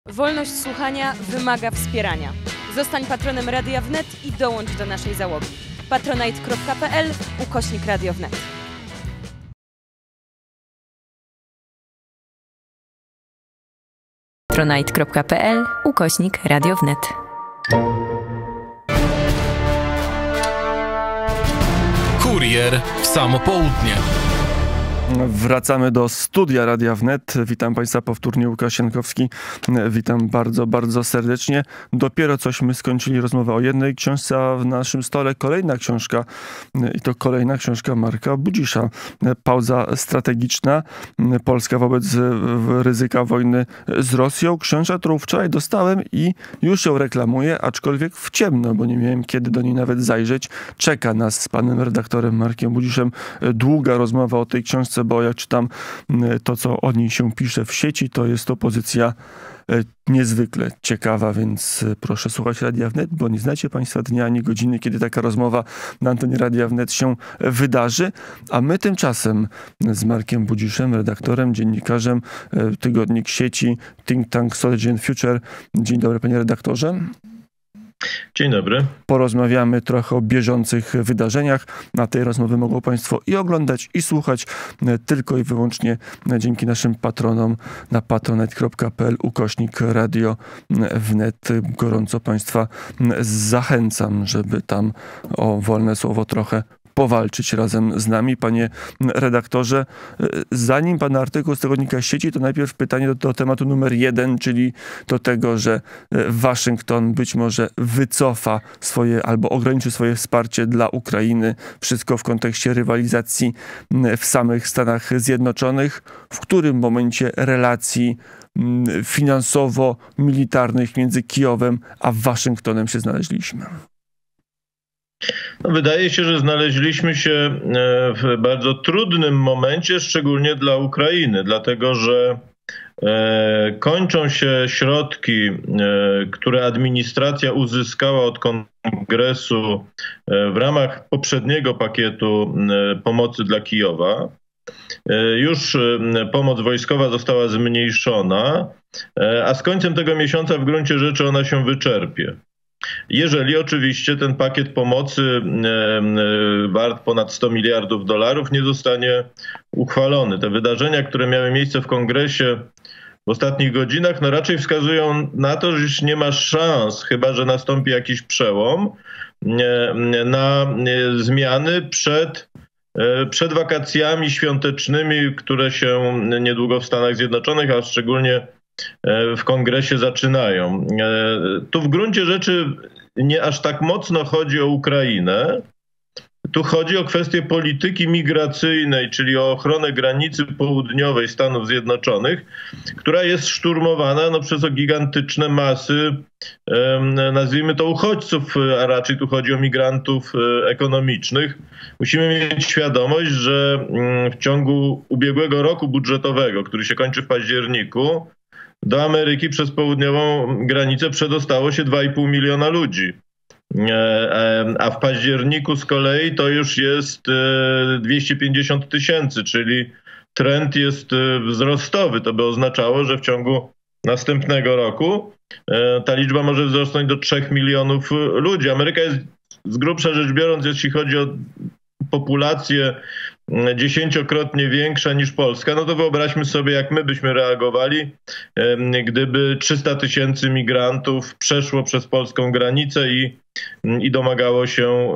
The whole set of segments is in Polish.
Wolność słuchania wymaga wspierania. Zostań patronem Radia Wnet i dołącz do naszej załogi. patronite.pl/Radio Wnet. patronite.pl/Radio Wnet. Kurier w samo południe. Wracamy do studia Radia Wnet. Witam Państwa powtórnie, Łukasz Jankowski. Witam bardzo, bardzo serdecznie. Dopiero cośmy skończyli rozmowę o jednej książce, a w naszym stole kolejna książka. I to kolejna książka Marka Budzisza. Pauza strategiczna. Polska wobec ryzyka wojny z Rosją. Książka, którą wczoraj dostałem i już ją reklamuję, aczkolwiek w ciemno, bo nie miałem kiedy do niej nawet zajrzeć. Czeka nas z panem redaktorem Markiem Budziszem długa rozmowa o tej książce, bo jak czytam to, co o niej się pisze w sieci, to jest to pozycja niezwykle ciekawa, więc proszę słuchać Radia Wnet, bo nie znacie Państwa dnia ani godziny, kiedy taka rozmowa na antenie Radia Wnet się wydarzy. A my tymczasem z Markiem Budziszem, redaktorem, dziennikarzem, tygodnik sieci Think Tank Strategy and Future. Dzień dobry, panie redaktorze. Dzień dobry. Porozmawiamy trochę o bieżących wydarzeniach. Na tej rozmowy mogą Państwo i oglądać, i słuchać tylko i wyłącznie dzięki naszym patronom na patronite.pl/Radio Wnet. Gorąco Państwa zachęcam, żeby tam o wolne słowo trochę powalczyć razem z nami. Panie redaktorze, zanim pan artykuł z tygodnika sieci, to najpierw pytanie do tematu numer 1, czyli do tego, że Waszyngton być może wycofa swoje albo ograniczy swoje wsparcie dla Ukrainy. Wszystko w kontekście rywalizacji w samych Stanach Zjednoczonych. W którym momencie relacji finansowo-militarnych między Kijowem a Waszyngtonem się znaleźliśmy? No, wydaje się, że znaleźliśmy się w bardzo trudnym momencie, szczególnie dla Ukrainy, dlatego że kończą się środki, które administracja uzyskała od Kongresu w ramach poprzedniego pakietu pomocy dla Kijowa. Już pomoc wojskowa została zmniejszona, a z końcem tego miesiąca w gruncie rzeczy ona się wyczerpie. Jeżeli oczywiście ten pakiet pomocy wart ponad $100 miliardów nie zostanie uchwalony. Te wydarzenia, które miały miejsce w Kongresie w ostatnich godzinach, no raczej wskazują na to, że już nie ma szans, chyba że nastąpi jakiś przełom, na zmiany przed wakacjami świątecznymi, które się niedługo w Stanach Zjednoczonych, a szczególnie w Kongresie zaczynają. Tu w gruncie rzeczy nie aż tak mocno chodzi o Ukrainę. Tu chodzi o kwestię polityki migracyjnej, czyli o ochronę granicy południowej Stanów Zjednoczonych, która jest szturmowana przez gigantyczne masy, nazwijmy to uchodźców, a raczej tu chodzi o migrantów ekonomicznych. Musimy mieć świadomość, że w ciągu ubiegłego roku budżetowego, który się kończy w październiku, do Ameryki przez południową granicę przedostało się 2,5 miliona ludzi. A w październiku z kolei to już jest 250 000, czyli trend jest wzrostowy. To by oznaczało, że w ciągu następnego roku ta liczba może wzrosnąć do 3 milionów ludzi. Ameryka jest z grubsza rzecz biorąc, jeśli chodzi o populację, 10-krotnie większa niż Polska, no to wyobraźmy sobie, jak my byśmy reagowali, gdyby 300 000 migrantów przeszło przez polską granicę i domagało się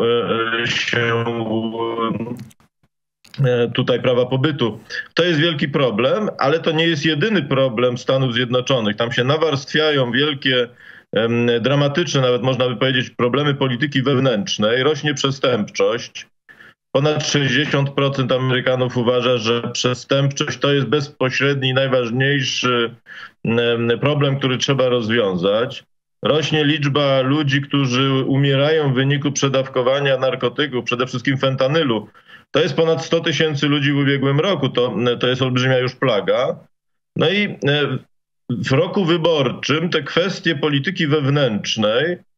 tutaj prawa pobytu. To jest wielki problem, ale to nie jest jedyny problem Stanów Zjednoczonych. Tam się nawarstwiają wielkie, dramatyczne, nawet można by powiedzieć, problemy polityki wewnętrznej, rośnie przestępczość. Ponad 60% Amerykanów uważa, że przestępczość to jest bezpośredni, najważniejszy problem, który trzeba rozwiązać. Rośnie liczba ludzi, którzy umierają w wyniku przedawkowania narkotyków, przede wszystkim fentanylu. To jest ponad 100 000 ludzi w ubiegłym roku. To jest olbrzymia już plaga. No i w roku wyborczym te kwestie polityki wewnętrznej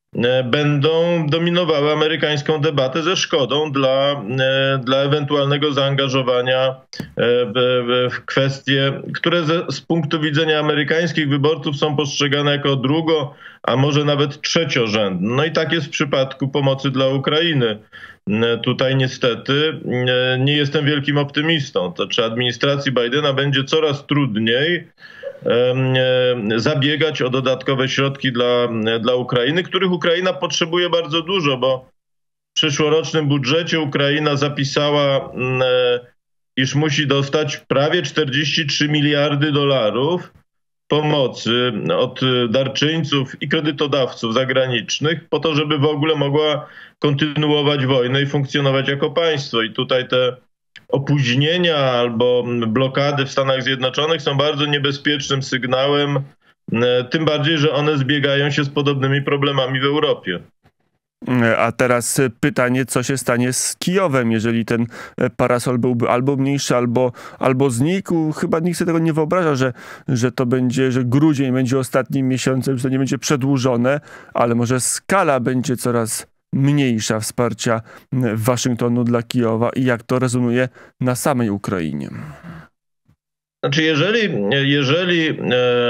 będą dominowały amerykańską debatę ze szkodą dla ewentualnego zaangażowania w kwestie, które z punktu widzenia amerykańskich wyborców są postrzegane jako a może nawet trzeciorzędne. No i tak jest w przypadku pomocy dla Ukrainy. Tutaj niestety nie jestem wielkim optymistą. To czy administracji Bidena będzie coraz trudniej zabiegać o dodatkowe środki dla Ukrainy, których Ukraina potrzebuje bardzo dużo, bo w przyszłorocznym budżecie Ukraina zapisała, iż musi dostać prawie 43 miliardy dolarów pomocy od darczyńców i kredytodawców zagranicznych po to, żeby w ogóle mogła kontynuować wojnę i funkcjonować jako państwo. I tutaj te opóźnienia albo blokady w Stanach Zjednoczonych są bardzo niebezpiecznym sygnałem, tym bardziej, że one zbiegają się z podobnymi problemami w Europie. A teraz pytanie, co się stanie z Kijowem, jeżeli ten parasol byłby albo mniejszy, albo znikł. Chyba nikt sobie tego nie wyobraża, że to będzie, że grudzień będzie ostatnim miesiącem, że to nie będzie przedłużone, ale może skala będzie coraz mniejsza wsparcia Waszyngtonu dla Kijowa i jak to rezonuje na samej Ukrainie. Znaczy, jeżeli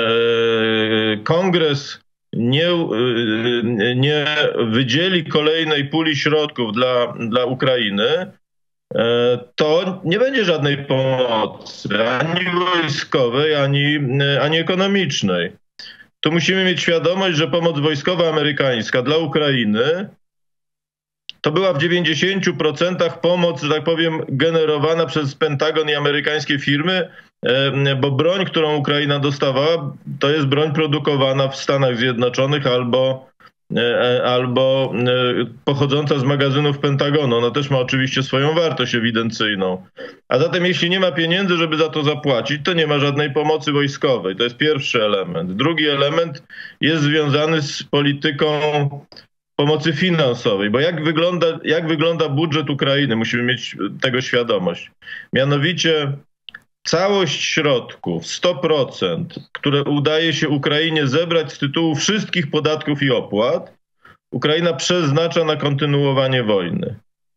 Kongres nie wydzieli kolejnej puli środków dla Ukrainy, to nie będzie żadnej pomocy, ani wojskowej, ani ekonomicznej. Tu musimy mieć świadomość, że pomoc wojskowa amerykańska dla Ukrainy to była w 90% pomoc, że tak powiem, generowana przez Pentagon i amerykańskie firmy, bo broń, którą Ukraina dostawała, to jest broń produkowana w Stanach Zjednoczonych albo pochodząca z magazynów Pentagonu. Ona też ma oczywiście swoją wartość ewidencyjną. A zatem jeśli nie ma pieniędzy, żeby za to zapłacić, to nie ma żadnej pomocy wojskowej. To jest pierwszy element. Drugi element jest związany z polityką pomocy finansowej, bo jak wygląda budżet Ukrainy, musimy mieć tego świadomość. Mianowicie całość środków, 100%, które udaje się Ukrainie zebrać z tytułu wszystkich podatków i opłat, Ukraina przeznacza na kontynuowanie wojny.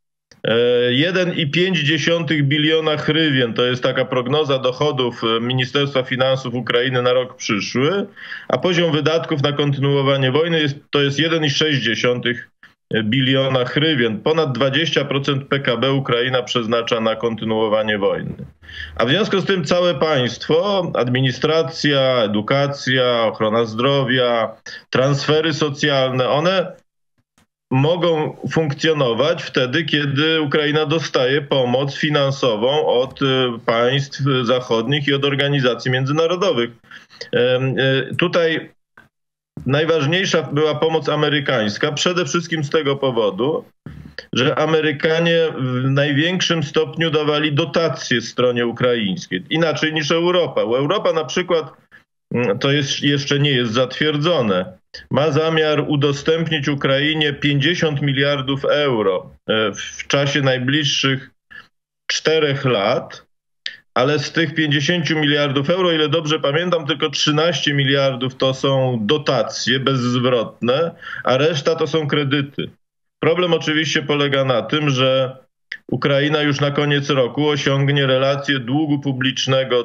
1,5 biliona hrywien to jest taka prognoza dochodów Ministerstwa Finansów Ukrainy na rok przyszły, a poziom wydatków na kontynuowanie wojny to jest 1,6 biliona hrywien. Ponad 20% PKB Ukraina przeznacza na kontynuowanie wojny. A w związku z tym całe państwo, administracja, edukacja, ochrona zdrowia, transfery socjalne, one mogą funkcjonować wtedy, kiedy Ukraina dostaje pomoc finansową od państw zachodnich i od organizacji międzynarodowych. Tutaj najważniejsza była pomoc amerykańska, przede wszystkim z tego powodu, że Amerykanie w największym stopniu dawali dotacje stronie ukraińskiej. Inaczej niż Europa. Europa na przykład, to jeszcze nie jest zatwierdzone, ma zamiar udostępnić Ukrainie 50 miliardów euro w czasie najbliższych 4 lat, ale z tych 50 miliardów euro, ile dobrze pamiętam, tylko 13 miliardów to są dotacje bezzwrotne, a reszta to są kredyty. Problem oczywiście polega na tym, że Ukraina już na koniec roku osiągnie relację długu publicznego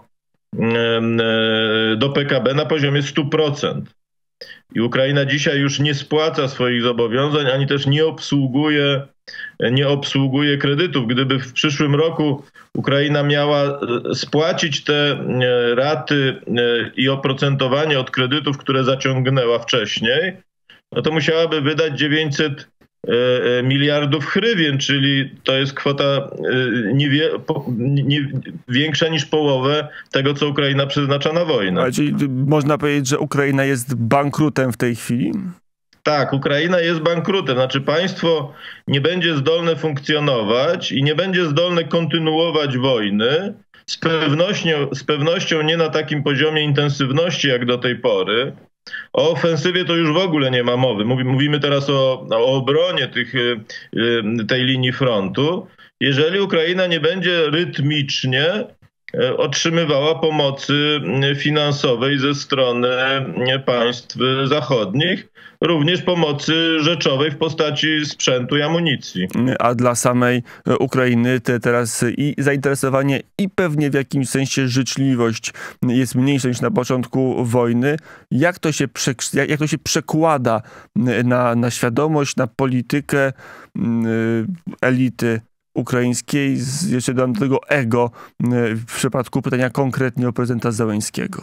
do PKB na poziomie 100%. I Ukraina dzisiaj już nie spłaca swoich zobowiązań, ani też nie obsługuje kredytów. Gdyby w przyszłym roku Ukraina miała spłacić te raty i oprocentowanie od kredytów, które zaciągnęła wcześniej, no to musiałaby wydać 900 miliardów hrywien, czyli to jest kwota większa niż połowę tego, co Ukraina przeznacza na wojnę. A czyli można powiedzieć, że Ukraina jest bankrutem w tej chwili? Tak, Ukraina jest bankrutem. Znaczy państwo nie będzie zdolne funkcjonować i nie będzie zdolne kontynuować wojny. Z pewnością nie na takim poziomie intensywności jak do tej pory. O ofensywie to już w ogóle nie ma mowy. Mówimy teraz o obronie tej linii frontu. Jeżeli Ukraina nie będzie rytmicznie otrzymywała pomocy finansowej ze strony państw zachodnich, również pomocy rzeczowej w postaci sprzętu i amunicji. A dla samej Ukrainy teraz i zainteresowanie, i pewnie w jakimś sensie życzliwość jest mniejsza niż na początku wojny. Jak to się przekłada na świadomość, na politykę elity ukraińskiej, jeszcze dodam do tego ego, w przypadku pytania konkretnie o prezydenta Zełenskiego?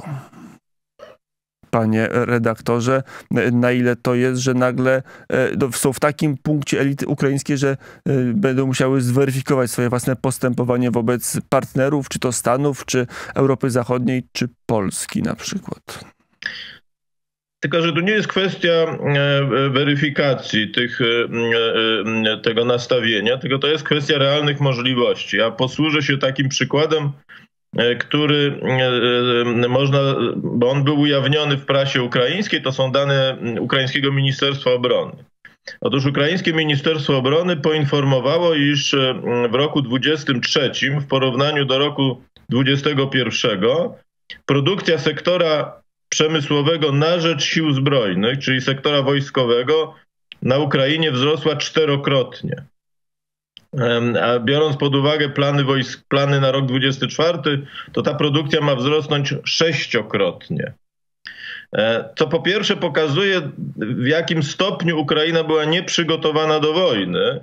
Panie redaktorze, na ile to jest, że nagle są w takim punkcie elity ukraińskie, że będą musiały zweryfikować swoje własne postępowanie wobec partnerów, czy to Stanów, czy Europy Zachodniej, czy Polski na przykład? Tylko że tu nie jest kwestia weryfikacji tego nastawienia, tylko to jest kwestia realnych możliwości. Ja posłużę się takim przykładem, który można, bo on był ujawniony w prasie ukraińskiej, to są dane ukraińskiego Ministerstwa Obrony. Otóż ukraińskie Ministerstwo Obrony poinformowało, iż w roku 2023 w porównaniu do roku 2021 produkcja sektora przemysłowego na rzecz sił zbrojnych, czyli sektora wojskowego, na Ukrainie wzrosła 4-krotnie. A biorąc pod uwagę plany na rok 2024, to ta produkcja ma wzrosnąć 6-krotnie. Co po pierwsze pokazuje, w jakim stopniu Ukraina była nieprzygotowana do wojny,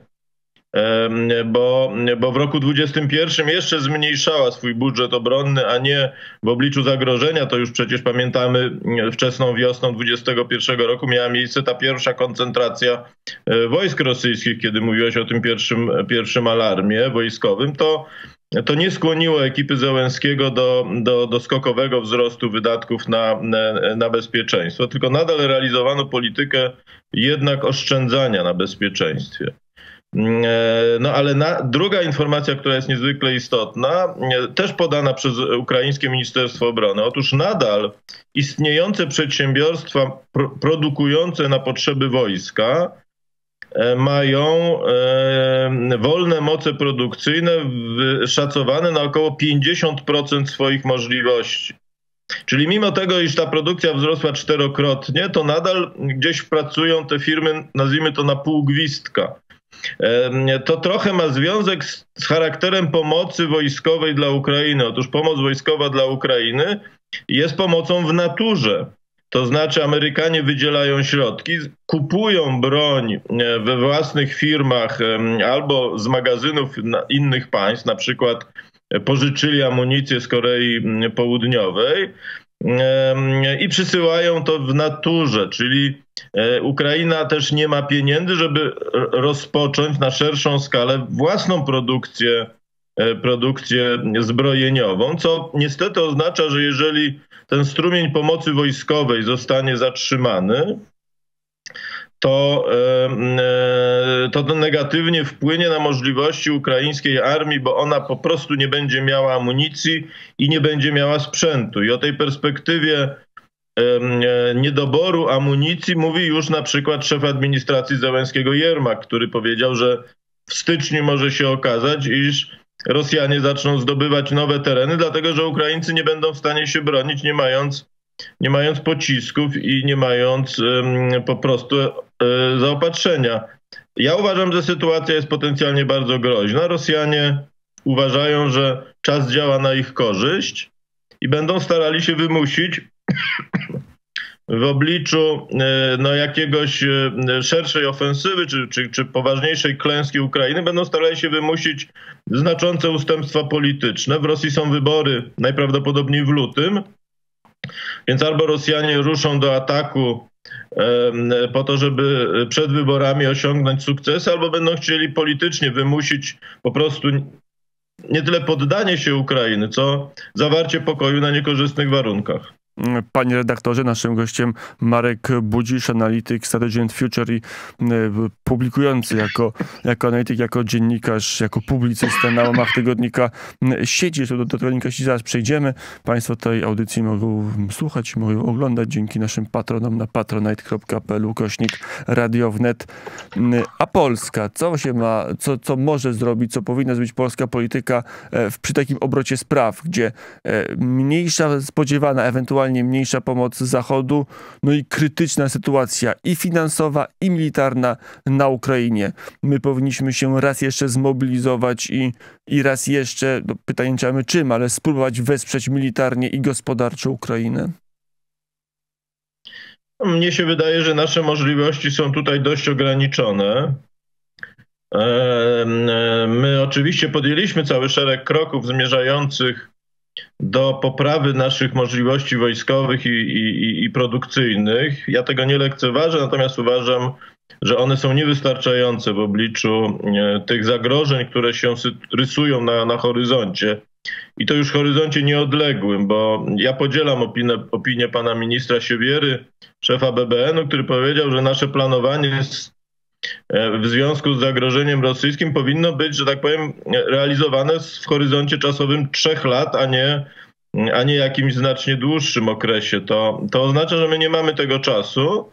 bo w roku 2021 jeszcze zmniejszała swój budżet obronny, a nie w obliczu zagrożenia. To już przecież pamiętamy, wczesną wiosną 2021 roku miała miejsce ta pierwsza koncentracja wojsk rosyjskich, kiedy mówiłeś o tym pierwszym alarmie wojskowym. To nie skłoniło ekipy Zełenskiego do skokowego wzrostu wydatków na bezpieczeństwo, tylko nadal realizowano politykę jednak oszczędzania na bezpieczeństwie. No ale druga informacja, która jest niezwykle istotna, też podana przez ukraińskie Ministerstwo Obrony. Otóż nadal istniejące przedsiębiorstwa produkujące na potrzeby wojska mają wolne moce produkcyjne szacowane na około 50% swoich możliwości. Czyli mimo tego, iż ta produkcja wzrosła 4-krotnie, to nadal gdzieś pracują te firmy, nazwijmy to na pół gwizdka. To trochę ma związek z charakterem pomocy wojskowej dla Ukrainy. Otóż pomoc wojskowa dla Ukrainy jest pomocą w naturze. To znaczy Amerykanie wydzielają środki, kupują broń we własnych firmach albo z magazynów innych państw, na przykład pożyczyli amunicję z Korei Południowej i przysyłają to w naturze, czyli Ukraina też nie ma pieniędzy, żeby rozpocząć na szerszą skalę własną produkcję zbrojeniową, co niestety oznacza, że jeżeli ten strumień pomocy wojskowej zostanie zatrzymany, to negatywnie wpłynie na możliwości ukraińskiej armii, bo ona po prostu nie będzie miała amunicji i nie będzie miała sprzętu. I o tej perspektywie niedoboru amunicji mówi już na przykład szef administracji Zełenskiego Jermak, który powiedział, że w styczniu może się okazać, iż Rosjanie zaczną zdobywać nowe tereny, dlatego że Ukraińcy nie będą w stanie się bronić, nie mając pocisków i nie mając po prostu zaopatrzenia. Ja uważam, że sytuacja jest potencjalnie bardzo groźna. Rosjanie uważają, że czas działa na ich korzyść i będą starali się wymusić w obliczu jakiegoś szerszej ofensywy czy poważniejszej klęski Ukrainy, będą starali się wymusić znaczące ustępstwa polityczne. W Rosji są wybory najprawdopodobniej w lutym, więc albo Rosjanie ruszą do ataku po to, żeby przed wyborami osiągnąć sukces, albo będą chcieli politycznie wymusić po prostu nie tyle poddanie się Ukrainy, co zawarcie pokoju na niekorzystnych warunkach. Panie redaktorze, naszym gościem Marek Budzisz, analityk Strategy and Future i publikujący jako analityk, jako dziennikarz, jako publicysta na łamach tygodnika Sieci. Do tygodnika Sieci zaraz przejdziemy. Państwo tej audycji mogą słuchać, mogą oglądać dzięki naszym patronom na patronite.pl/Radio Wnet. A Polska, co może zrobić, co powinna zrobić polska polityka przy takim obrocie spraw, gdzie mniejsza spodziewana, ewentualnie mniejsza pomoc z Zachodu, no i krytyczna sytuacja i finansowa, i militarna na Ukrainie. My powinniśmy się raz jeszcze zmobilizować i raz jeszcze, no pytanie czym, ale spróbować wesprzeć militarnie i gospodarczo Ukrainę. Mnie się wydaje, że nasze możliwości są tutaj dość ograniczone. My oczywiście podjęliśmy cały szereg kroków zmierzających do poprawy naszych możliwości wojskowych i produkcyjnych. Ja tego nie lekceważę, natomiast uważam, że one są niewystarczające w obliczu tych zagrożeń, które się rysują na horyzoncie. I to już horyzoncie nieodległym, bo ja podzielam opinię pana ministra Siewiery, szefa BBN-u, który powiedział, że nasze planowanie w związku z zagrożeniem rosyjskim powinno być, że tak powiem, realizowane w horyzoncie czasowym 3 lat, a nie jakimś znacznie dłuższym okresie. To oznacza, że my nie mamy tego czasu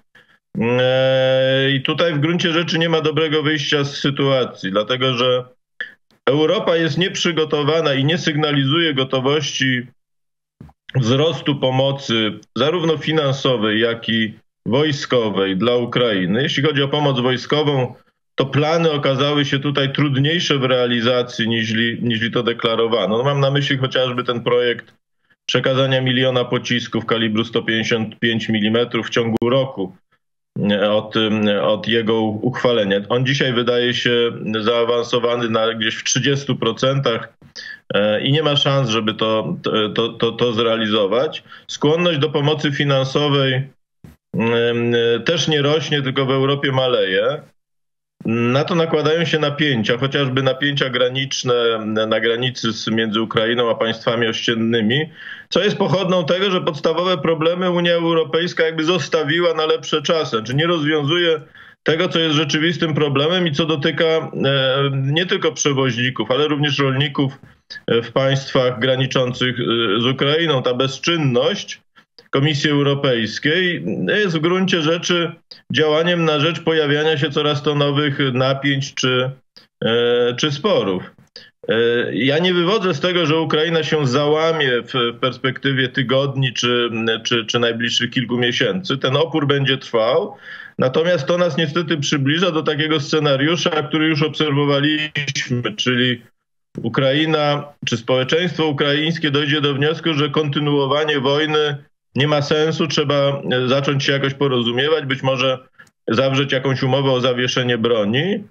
i tutaj w gruncie rzeczy nie ma dobrego wyjścia z sytuacji, dlatego że Europa jest nieprzygotowana i nie sygnalizuje gotowości wzrostu pomocy zarówno finansowej, jak i wojskowej dla Ukrainy. Jeśli chodzi o pomoc wojskową, to plany okazały się tutaj trudniejsze w realizacji niż to deklarowano. No, mam na myśli chociażby ten projekt przekazania 1 000 000 pocisków kalibru 155 mm w ciągu roku od jego uchwalenia. On dzisiaj wydaje się zaawansowany na gdzieś w 30% i nie ma szans, żeby to zrealizować. Skłonność do pomocy finansowej też nie rośnie, tylko w Europie maleje. Na to nakładają się napięcia, chociażby napięcia graniczne na granicy między Ukrainą a państwami ościennymi, co jest pochodną tego, że podstawowe problemy Unia Europejska jakby zostawiła na lepsze czasy, czy nie rozwiązuje tego, co jest rzeczywistym problemem i co dotyka nie tylko przewoźników, ale również rolników w państwach graniczących z Ukrainą. Ta bezczynność Komisji Europejskiej jest w gruncie rzeczy działaniem na rzecz pojawiania się coraz to nowych napięć czy sporów. Ja nie wywodzę z tego, że Ukraina się załamie w perspektywie tygodni czy najbliższych kilku miesięcy. Ten opór będzie trwał. Natomiast to nas niestety przybliża do takiego scenariusza, który już obserwowaliśmy, czyli Ukraina czy społeczeństwo ukraińskie dojdzie do wniosku, że kontynuowanie wojny nie ma sensu, trzeba zacząć się jakoś porozumiewać, być może zawrzeć jakąś umowę o zawieszenie broni.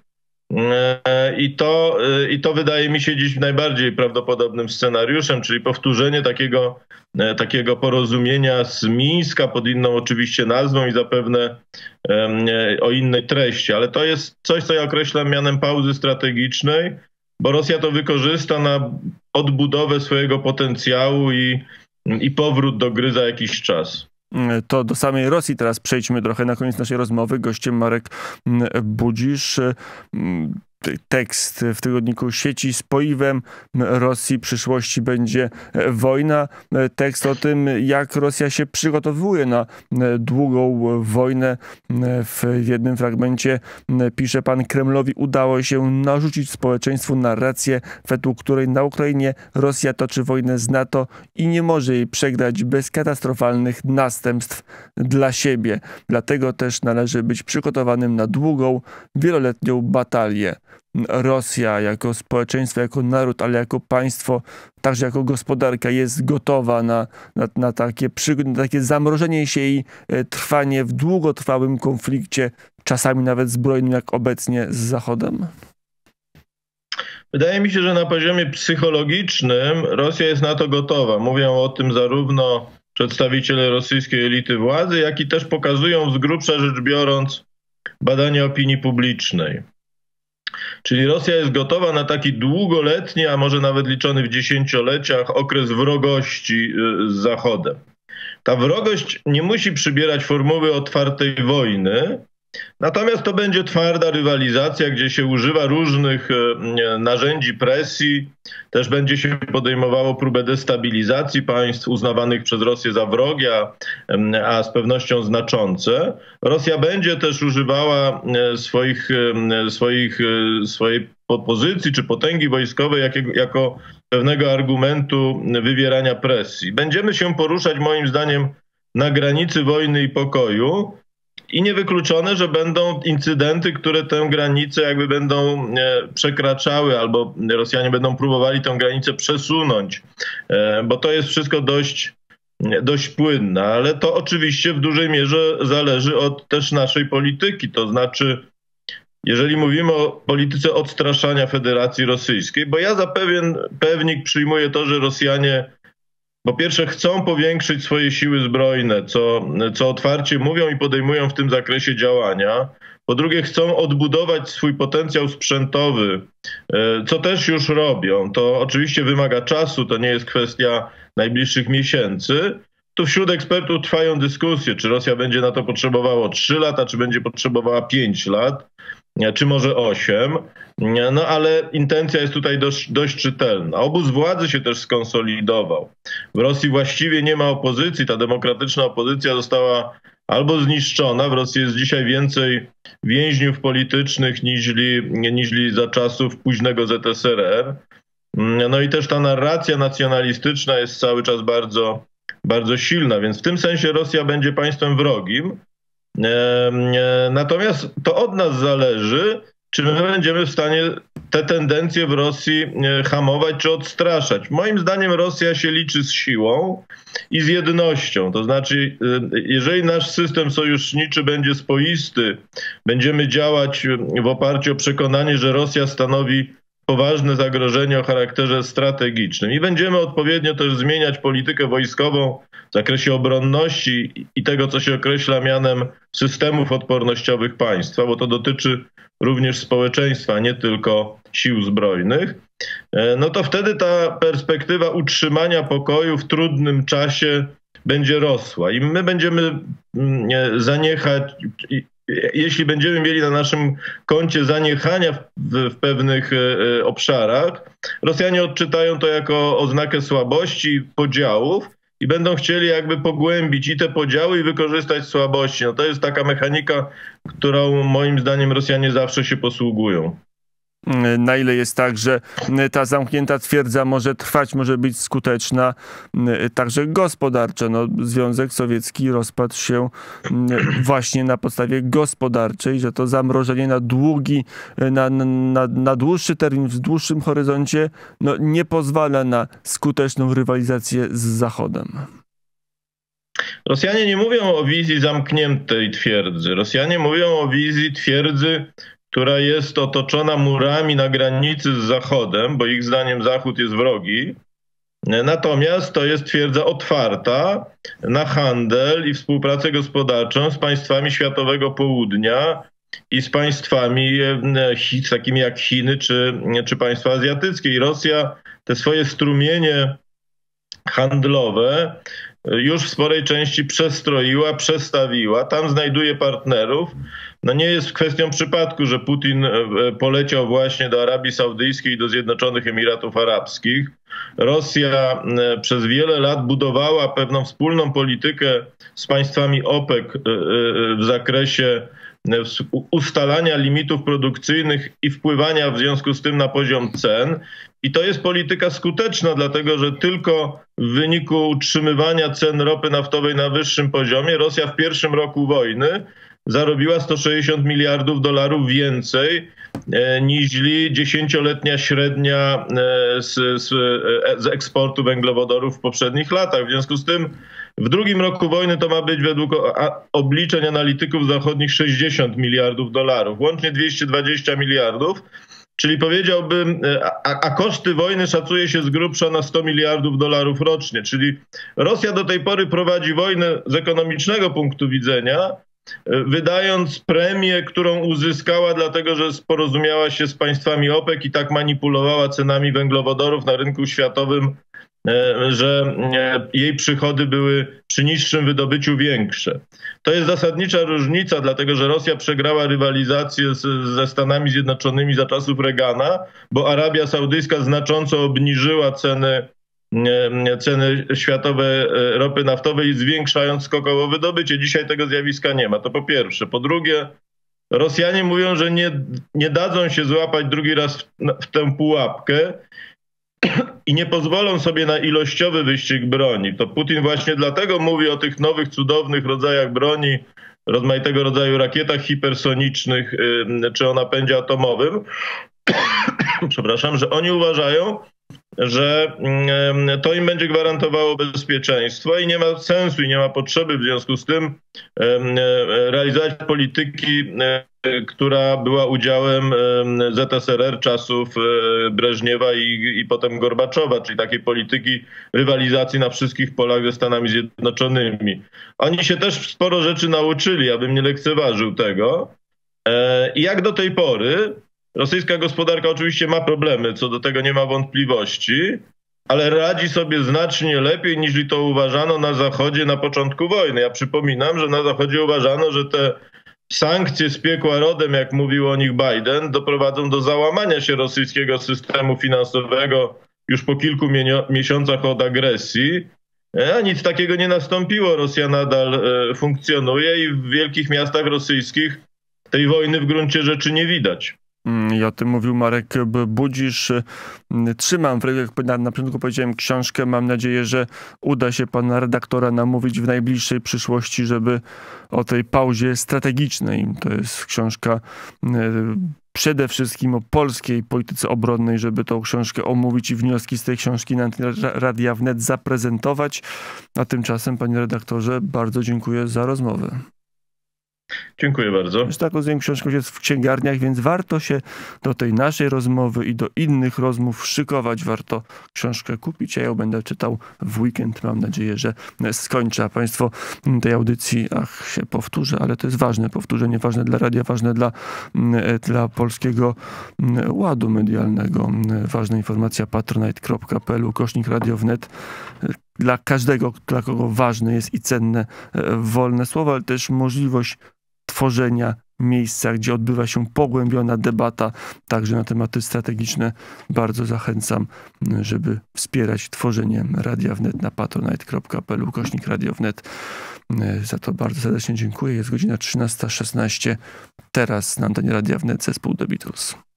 I to wydaje mi się dziś najbardziej prawdopodobnym scenariuszem, czyli powtórzenie takiego porozumienia z Mińska pod inną oczywiście nazwą i zapewne o innej treści. Ale to jest coś, co ja określam mianem pauzy strategicznej, bo Rosja to wykorzysta na odbudowę swojego potencjału i powrót do gry za jakiś czas. To do samej Rosji teraz przejdźmy trochę na koniec naszej rozmowy. Gościem Marek Budzisz. Tekst w tygodniku Sieci: z poiwem Rosji przyszłości będzie wojna. Tekst o tym, jak Rosja się przygotowuje na długą wojnę. W jednym fragmencie pisze pan: Kremlowi udało się narzucić społeczeństwu narrację, według której na Ukrainie Rosja toczy wojnę z NATO i nie może jej przegrać bez katastrofalnych następstw dla siebie. Dlatego też należy być przygotowanym na długą, wieloletnią batalię. Rosja jako społeczeństwo, jako naród, ale jako państwo, także jako gospodarka jest gotowa na takie zamrożenie się i trwanie w długotrwałym konflikcie, czasami nawet zbrojnym, jak obecnie z Zachodem? Wydaje mi się, że na poziomie psychologicznym Rosja jest na to gotowa. Mówią o tym zarówno przedstawiciele rosyjskiej elity władzy, jak i też pokazują z grubsza rzecz biorąc badania opinii publicznej. Czyli Rosja jest gotowa na taki długoletni, a może nawet liczony w 10-leciach okres wrogości z Zachodem. Ta wrogość nie musi przybierać formuły otwartej wojny, natomiast to będzie twarda rywalizacja, gdzie się używa różnych narzędzi presji. Też będzie się podejmowało próbę destabilizacji państw uznawanych przez Rosję za wrogie, a z pewnością znaczące. Rosja będzie też używała swojej pozycji czy potęgi wojskowej jako pewnego argumentu wywierania presji. Będziemy się poruszać moim zdaniem na granicy wojny i pokoju. I niewykluczone, że będą incydenty, które tę granicę jakby będą przekraczały, albo Rosjanie będą próbowali tę granicę przesunąć, bo to jest wszystko dość płynne, ale to oczywiście w dużej mierze zależy od też naszej polityki, to znaczy jeżeli mówimy o polityce odstraszania Federacji Rosyjskiej, bo ja za pewnik przyjmuję to, że Rosjanie po pierwsze chcą powiększyć swoje siły zbrojne, co otwarcie mówią i podejmują w tym zakresie działania. Po drugie chcą odbudować swój potencjał sprzętowy, co też już robią. To oczywiście wymaga czasu, to nie jest kwestia najbliższych miesięcy. Tu wśród ekspertów trwają dyskusje, czy Rosja będzie na to potrzebowało 3 lata, czy będzie potrzebowała 5 lat, czy może 8. No ale intencja jest tutaj dość czytelna. Obóz władzy się też skonsolidował. W Rosji właściwie nie ma opozycji. Ta demokratyczna opozycja została albo zniszczona. W Rosji jest dzisiaj więcej więźniów politycznych niźli za czasów późnego ZSRR. No i też ta narracja nacjonalistyczna jest cały czas bardzo, bardzo silna, więc w tym sensie Rosja będzie państwem wrogim. Natomiast to od nas zależy, czy my będziemy w stanie te tendencje w Rosji hamować czy odstraszać. Moim zdaniem Rosja się liczy z siłą i z jednością. To znaczy, jeżeli nasz system sojuszniczy będzie spoisty, będziemy działać w oparciu o przekonanie, że Rosja stanowi poważne zagrożenie o charakterze strategicznym i będziemy odpowiednio też zmieniać politykę wojskową w zakresie obronności i tego, co się określa mianem systemów odpornościowych państwa, bo to dotyczy również społeczeństwa, nie tylko sił zbrojnych, no to wtedy ta perspektywa utrzymania pokoju w trudnym czasie będzie rosła i my będziemy zaniechać, jeśli będziemy mieli na naszym koncie zaniechania w pewnych obszarach, Rosjanie odczytają to jako oznakę słabości, podziałów i będą chcieli jakby pogłębić i te podziały i wykorzystać słabości. No to jest taka mechanika, którą moim zdaniem Rosjanie zawsze się posługują. Na ile jest tak, że ta zamknięta twierdza może trwać, może być skuteczna także gospodarczo. No, Związek Sowiecki rozpadł się właśnie na podstawie gospodarczej, że to zamrożenie na na dłuższy termin, w dłuższym horyzoncie no, nie pozwala na skuteczną rywalizację z Zachodem. Rosjanie nie mówią o wizji zamkniętej twierdzy. Rosjanie mówią o wizji twierdzy, która jest otoczona murami na granicy z Zachodem, bo ich zdaniem Zachód jest wrogi. Natomiast to jest twierdza otwarta na handel i współpracę gospodarczą z państwami światowego południa i z państwami takimi jak Chiny czy państwa azjatyckie. I Rosja te swoje strumienie handlowe już w sporej części przestroiła, przestawiła. Tam znajduje partnerów. No nie jest kwestią przypadku, że Putin poleciał właśnie do Arabii Saudyjskiej i do Zjednoczonych Emiratów Arabskich. Rosja przez wiele lat budowała pewną wspólną politykę z państwami OPEC w zakresie ustalania limitów produkcyjnych i wpływania w związku z tym na poziom cen. I to jest polityka skuteczna, dlatego że tylko w wyniku utrzymywania cen ropy naftowej na wyższym poziomie Rosja w pierwszym roku wojny zarobiła 160 miliardów dolarów więcej niż 10-letnia średnia z eksportu węglowodorów w poprzednich latach. W związku z tym w drugim roku wojny to ma być według obliczeń analityków zachodnich 60 miliardów dolarów, łącznie 220 miliardów. Czyli powiedziałbym, a koszty wojny szacuje się z grubsza na 100 miliardów dolarów rocznie. Czyli Rosja do tej pory prowadzi wojnę z ekonomicznego punktu widzenia, wydając premię, którą uzyskała dlatego, że porozumiała się z państwami OPEC i tak manipulowała cenami węglowodorów na rynku światowym że jej przychody były przy niższym wydobyciu większe. To jest zasadnicza różnica, dlatego że Rosja przegrała rywalizację ze Stanami Zjednoczonymi za czasów Reagana, bo Arabia Saudyjska znacząco obniżyła ceny światowe ropy naftowej, zwiększając skokowo wydobycie. Dzisiaj tego zjawiska nie ma. To po pierwsze. Po drugie, Rosjanie mówią, że nie dadzą się złapać drugi raz w tę pułapkę i nie pozwolą sobie na ilościowy wyścig broni. To Putin właśnie dlatego mówi o tych nowych, cudownych rodzajach broni, rozmaitego rodzaju rakietach hipersonicznych czy o napędzie atomowym. Przepraszam, że oni uważają, że to im będzie gwarantowało bezpieczeństwo i nie ma sensu i nie ma potrzeby w związku z tym realizować polityki, która była udziałem ZSRR czasów Breżniewa i potem Gorbaczowa, czyli takiej polityki rywalizacji na wszystkich polach ze Stanami Zjednoczonymi. Oni się też sporo rzeczy nauczyli, abym nie lekceważył tego. I jak do tej pory rosyjska gospodarka oczywiście ma problemy, co do tego nie ma wątpliwości, ale radzi sobie znacznie lepiej niż to uważano na Zachodzie na początku wojny. Ja przypominam, że na Zachodzie uważano, że te sankcje z piekła rodem, jak mówił o nich Biden, doprowadzą do załamania się rosyjskiego systemu finansowego już po kilku miesiącach od agresji. A nic takiego nie nastąpiło. Rosja nadal funkcjonuje i w wielkich miastach rosyjskich tej wojny w gruncie rzeczy nie widać. I o tym mówił Marek Budzisz. Trzymam, jak na początku powiedziałem, książkę. Mam nadzieję, że uda się pana redaktora namówić w najbliższej przyszłości, żeby o tej pauzie strategicznej, to jest książka przede wszystkim o polskiej polityce obronnej, żeby tą książkę omówić i wnioski z tej książki na Radia Wnet zaprezentować. A tymczasem, panie redaktorze, bardzo dziękuję za rozmowę. Dziękuję bardzo. Już tak rozumiem, książka jest w księgarniach, więc warto się do tej naszej rozmowy i do innych rozmów szykować. Warto książkę kupić. Ja ją będę czytał w weekend. Mam nadzieję, że skończę. A państwo tej audycji, się powtórzę, ale to jest ważne powtórzenie, ważne dla radia, ważne dla polskiego ładu medialnego. Ważna informacja patronite.pl/Radio Wnet. Dla każdego, dla kogo ważne jest i cenne wolne słowo, ale też możliwość tworzenia miejsca, gdzie odbywa się pogłębiona debata, także na tematy strategiczne. Bardzo zachęcam, żeby wspierać tworzenie Radia Wnet na patronite.pl/Radio Wnet. Za to bardzo serdecznie dziękuję. Jest godzina 13:16. Teraz na antenie Radia Wnet zespół The Beatles.